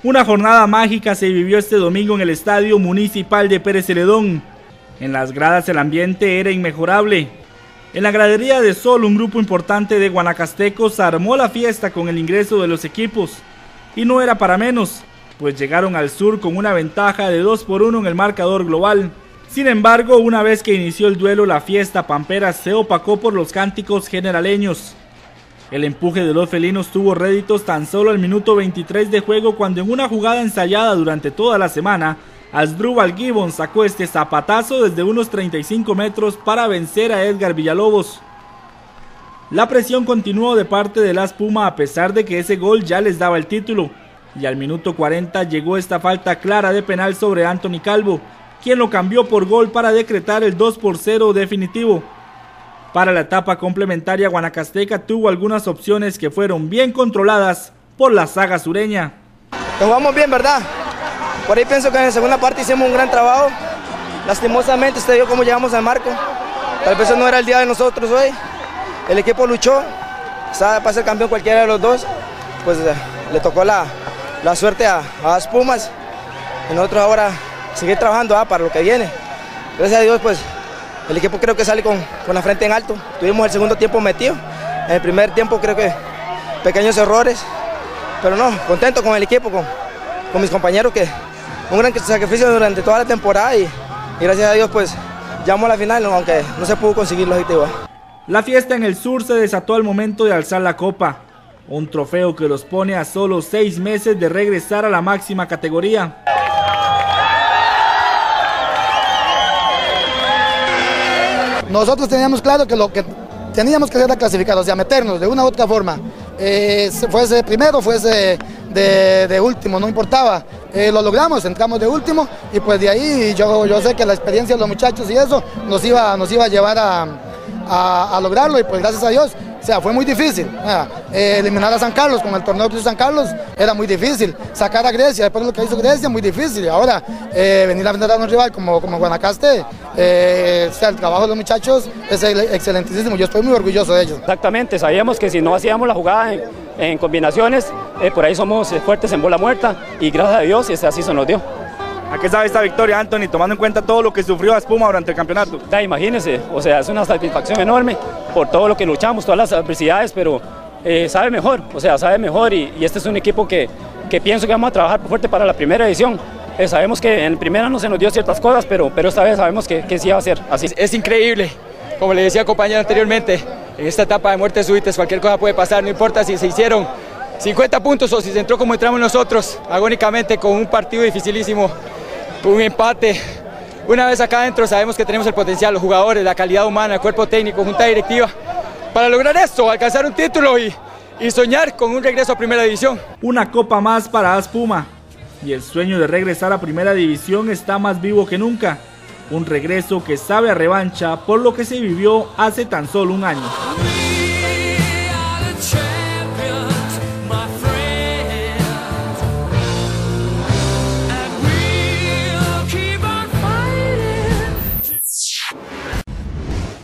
Una jornada mágica se vivió este domingo en el Estadio Municipal de Pérez Celedón. En las gradas el ambiente era inmejorable. En la gradería de Sol, un grupo importante de guanacastecos armó la fiesta con el ingreso de los equipos. Y no era para menos, pues llegaron al sur con una ventaja de 2-1 en el marcador global. Sin embargo, una vez que inició el duelo, la fiesta pampera se opacó por los cánticos generaleños. El empuje de los felinos tuvo réditos tan solo al minuto 23 de juego, cuando en una jugada ensayada durante toda la semana, Asdrúbal Gibbons sacó este zapatazo desde unos 35 metros para vencer a Edgar Villalobos. La presión continuó de parte de las Puma a pesar de que ese gol ya les daba el título, y al minuto 40 llegó esta falta clara de penal sobre Anthony Calvo, quien lo cambió por gol para decretar el 2-0 definitivo. Para la etapa complementaria, Guanacasteca tuvo algunas opciones que fueron bien controladas por la saga sureña. Nos jugamos bien, ¿verdad? Por ahí pienso que en la segunda parte hicimos un gran trabajo. Lastimosamente usted vio cómo llegamos al marco. Tal vez no era el día de nosotros hoy. El equipo luchó, estaba para ser campeón cualquiera de los dos. Pues le tocó la suerte a las Pumas. Y nosotros ahora seguir trabajando para lo que viene. Gracias a Dios, pues el equipo creo que sale con la frente en alto. Tuvimos el segundo tiempo metido. En el primer tiempo creo que pequeños errores. Pero no, contento con el equipo, con mis compañeros, que un gran sacrificio durante toda la temporada y gracias a Dios pues llegamos a la final, aunque no se pudo conseguir el objetivo. La fiesta en el sur se desató al momento de alzar la copa, un trofeo que los pone a solo 6 meses de regresar a la máxima categoría. Nosotros teníamos claro que lo que teníamos que hacer era clasificar, o sea, meternos de una u otra forma. Fuese primero, fuese de último, no importaba. Lo logramos, entramos de último y pues de ahí yo sé que la experiencia de los muchachos y eso nos iba a llevar a lograrlo, y pues gracias a Dios. O sea, fue muy difícil. Eliminar a San Carlos con el torneo de San Carlos era muy difícil. Sacar a Grecia, después de lo que hizo Grecia, muy difícil. Y ahora venir a enfrentar a un rival como Guanacaste, o sea, el trabajo de los muchachos es excelentísimo. Yo estoy muy orgulloso de ellos. Exactamente, sabíamos que si no hacíamos la jugada en combinaciones, por ahí somos fuertes en bola muerta, y gracias a Dios así se nos dio. ¿A qué sabe esta victoria, Anthony, tomando en cuenta todo lo que sufrió Espuma durante el campeonato? Imagínense, o sea, es una satisfacción enorme por todo lo que luchamos, todas las adversidades, pero sabe mejor, o sea, sabe mejor, y este es un equipo que pienso que vamos a trabajar fuerte para la primera edición. Sabemos que en primera no se nos dio ciertas cosas, pero esta vez sabemos que sí va a ser así. Es increíble, como le decía compañero anteriormente, en esta etapa de muertes súbitas cualquier cosa puede pasar, no importa si se hicieron 50 puntos o si se entró como entramos nosotros, agónicamente con un partido dificilísimo. Un empate. Una vez acá adentro sabemos que tenemos el potencial, los jugadores, la calidad humana, el cuerpo técnico, junta directiva, para lograr esto, alcanzar un título y soñar con un regreso a primera división. Una copa más para Espuma, y el sueño de regresar a primera división está más vivo que nunca. Un regreso que sabe a revancha por lo que se vivió hace tan solo un año.